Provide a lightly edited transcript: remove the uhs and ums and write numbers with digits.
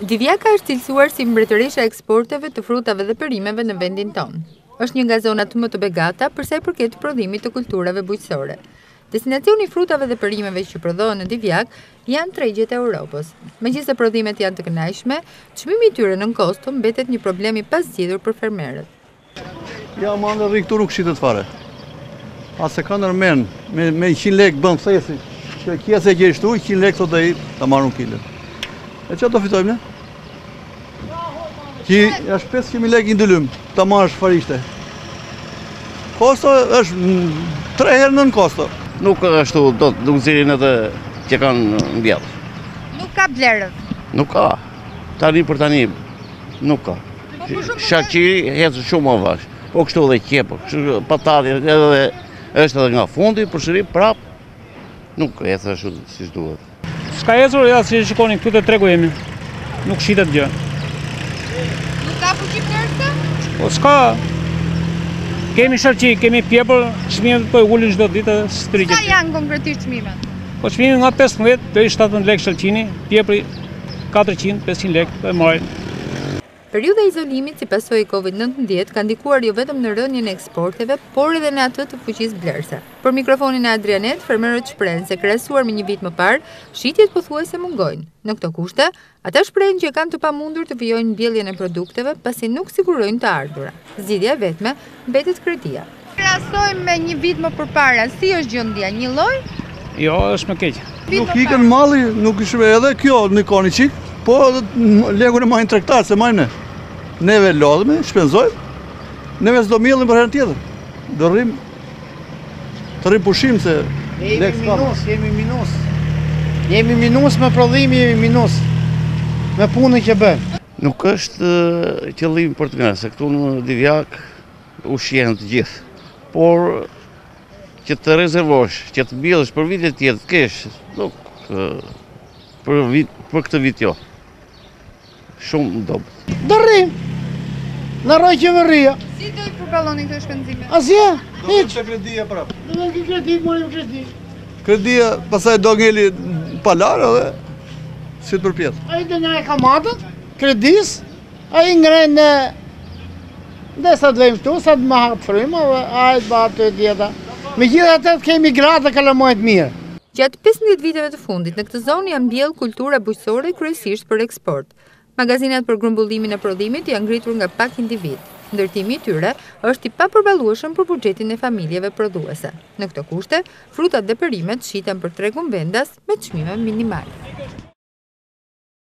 Divjaka është cilësuar si mbretëresha e eksporteve të frutave dhe perimeve në vendin tonë. Është një nga zonat më të begata përsa i përket prodhimit të kulturave bujqësore. Destinacioni i frutave dhe perimeve që prodhohen në Divjak janë tregjet e Europës. Megjithëse prodhimet janë të kënaqshme, çmimi i tyre nën kosto mbetet një problem i pazgjedhur për fermerët. Ja, mandë dhe këtu nuk shitet fare. Ase ka nërmen, me 100 lek bën thesi, që kje se gje shtu, 100 lek thot dhe i të marrë 1 kile. E që të fitojmë, ne? Që është 500.000 lek i ndëllym, të marrësh farishte. Kosto është 3 herë nën kosto. Nuk është do të dukëzirin edhe që kanë në bjellë. Nuk ka blerët? Nuk ka. Tani për tani, nuk ka. Shaqiri hecë shumë më vash. Po kështu dhe kjepo, patati edhe është edhe nga fundi, për shëri prap, nuk hecë shumë si shduhet. S'ka ecur, ja si shikoni, këtu të tregu jemi. Nuk shitet gjë. Nuk ka fuqi blerëse? Po s'ka. Kemi shalqi, kemi pjepër, çmimet po e ulin çdo ditë së tërgjit. Sa janë konkretisht çmimet? Po çmimi nga 15 deri 17 lek shalqini, pjepri 400-500 lek po e marrin. Periudha e izolimit si pasojë e Covid-19 ka ndikuar jo vetëm në rënien e eksporteve, por edhe në atë të fuqisë blerëse. Për mikrofonin e Adrianet, fermerët shprehen se krahasuar me një vit më parë, shitjet pothuajse mungojnë. Në këto kushte, ata shprehen që kanë të pamundur të vijojnë mbjelljen e produkteve pasi nuk sigurojnë të ardhura. Zgjidhja e vetme mbetet kredia. Krahasojmë me një vit më përpara, si është gjendja, një lloj? Jo, është më keq. Nuk ikën malli, nuk ishme edhe kjo në koni qik, po lekun e majnë trektar, se majnë ne. Neve lodhme, shpenzojmë, neve s'do millim për herën tjetër. Do rrim, të rrim pushim se lek s'ka. Jemi minus me prodhimi, jemi minus me punën që bëjmë. Nuk është qëllim për të nga, se këtu në Divjak ushjenë të gjithë. Por që të rezervosh, që të mbjellësh për vitet tjetër, të kesh, nuk për këtë vit jo. Shumë dobët. Do rrim, në roj qeveria. Si do i përballoni këto shpenzime? Asje, hiq. Do kredia prapë. Do të kredi, morim kredi. Kredia, pasaj do ngeli palar edhe si të përpjetë. Ai do nga e kamatët, kredis, ai ngren në sa të vejmë këtu, sa të më hapë frymë, ai të batë të djeta. Me gjithë atë kemi gratë dhe kalamojt mirë. Gjatë 15 viteve të fundit, në këtë zonë janë mbjellë kultura bujqësore kryesisht për eksport. Magazinat për grumbullimin e prodhimit janë ngritur nga pak individ. Ndërtimi i tyre është i papërballueshëm për buxhetin e familjeve prodhuese. Në këto kushte, frutat dhe perimet shiten për tregun vendas me çmime minimale.